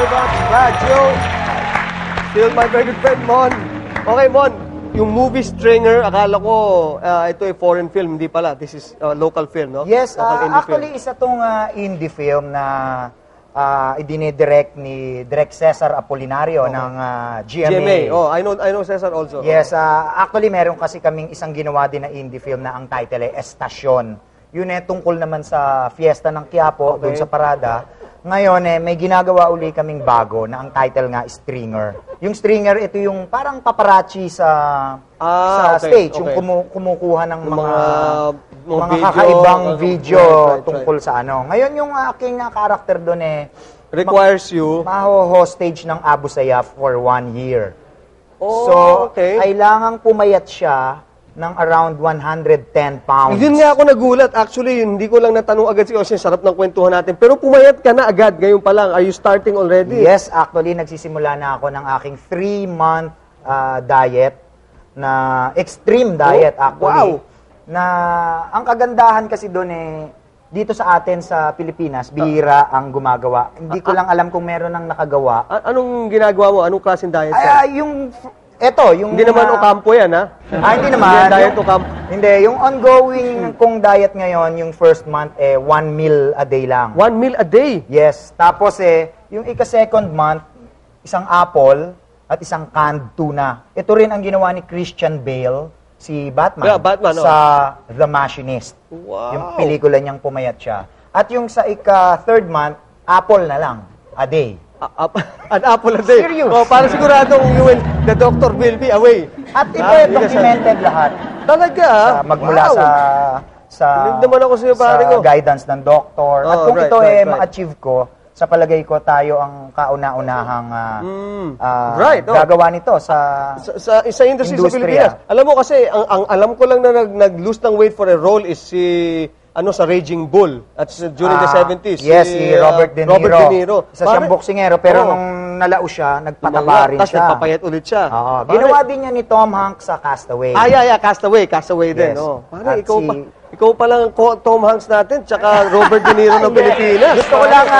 That's Radio. Still my very good friend, Mon. Okay, Mon. Yung movie Stringer, akala ko ito ay foreign film. Hindi pala. This is local film, no? Yes, local actually, isa tong indie film na idinidirect ni Direk Cesar Apolinario ng GMA. Oh, I know Cesar also. Yes, actually, meron kasi kaming isang ginawa din na indie film na ang title ay Estasyon. Yun tungkol naman sa fiesta ng Quiapo, doon sa parada. Ngayon, may ginagawa uli kaming bago na ang title nga is Stringer. Yung Stringer, ito yung parang paparazzi sa stage. Yung kumukuha ng mga kakaibang video tungkol sa ano. Ngayon, yung aking karakter doon requires you maho-hostage ng Abu Sayyaf for 1 year. So, kailangang pumayat siya ng around 110 pounds. Yun nga ako nagulat. Actually, hindi ko lang natanong agad si Ocean. Sarap ng kwentuhan natin. Pero pumayat ka na agad. Ngayon pa lang. Are you starting already? Yes, actually, nagsisimula na ako ng aking 3-month diet na extreme diet actually. Wow! Na ang kagandahan kasi doon dito sa atin sa Pilipinas, bihira ang gumagawa. Hindi ko lang alam kung meron nang nakagawa. Anong ginagawa mo? Anong klaseng diet? Hindi naman Ocampo yan, ha? Hindi naman. Diet Ocampo. Hindi, yung ongoing kong diet ngayon, yung first month, 1 meal a day lang. 1 meal a day? Yes. Tapos yung ika-second month, isang apple at isang canned tuna. Ito rin ang ginawa ni Christian Bale, si Batman, sa The Machinist. Wow. Yung pelikula niyang pumayat siya. At yung sa ika-third month, apple na lang a day. An apple a day. Serious. Para siguradong the doctor will be away. At ito documented lahat. Talaga? Magmula sa naman ako sa'yo, pare ko. Guidance ng doktor. At kung ito ma-achieve ko, sa palagay ko tayo ang kauna-unahang gagawa nito sa industry sa Pilipinas. Alam mo kasi, ang alam ko lang na nag-lose ng weight for a role is sa Raging Bull at during the 70s. Yes, si Robert De Niro. Isa siyang boksingero, pero nung nalao siya, nagpataba rin siya. Tapos nagpapayat ulit siya. Ginawa din niya ni Tom Hanks sa Castaway. Castaway din. Pare, ikaw pa lang Tom Hanks natin, tsaka Robert De Niro ng Pilipinas. Gusto ko lang,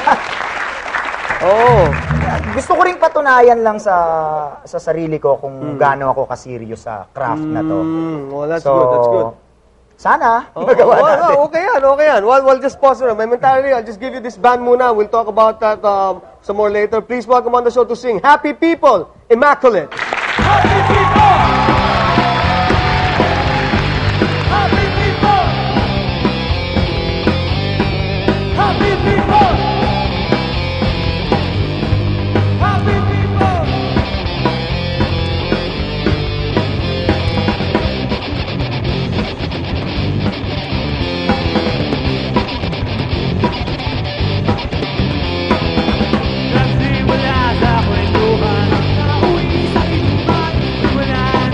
gusto ko rin patunayan lang sa sarili ko kung gaano ako ka-serious sa craft na to. That's good. Sana, magawa natin. Okay yan. We'll just pause now. Momentarily, I'll just give you this band muna. We'll talk about that some more later. Please welcome on the show to sing Happy People, Immaculate. Happy People! Happy People! Happy People! Happy People! Nagsimula sa kwentuhan, nauwi sa inuman, wala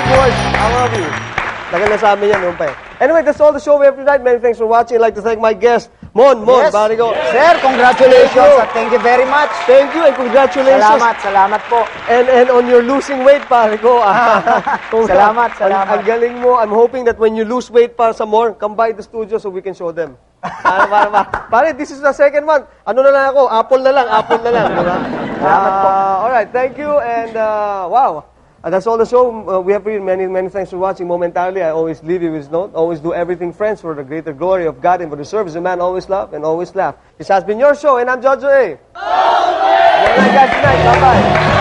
course, I love you. Tagal na sa amin yan, pa. Anyway, that's all the show we have tonight. Many thanks for watching. I'd like to thank my guest, Mon, Yes. pare ko. Sir, congratulations Thank you. at thank you very much. Thank you and congratulations. Salamat po. And on your losing weight, pare ko. Salamat. Ang galing mo. I'm hoping that when you lose weight pa some more, come by the studio so we can show them. Pare, this is the second one. Ano na lang ako? Apple na lang. Diba? Salamat po. Alright, thank you and wow. That's all the show. We have really many thanks for watching. Momentarily, I always leave you with note. Always do everything, friends, for the greater glory of God and for the service of man. Always love and always laugh. This has been your show, and I'm JOJO A. Good night, guys. Good night. Bye-bye.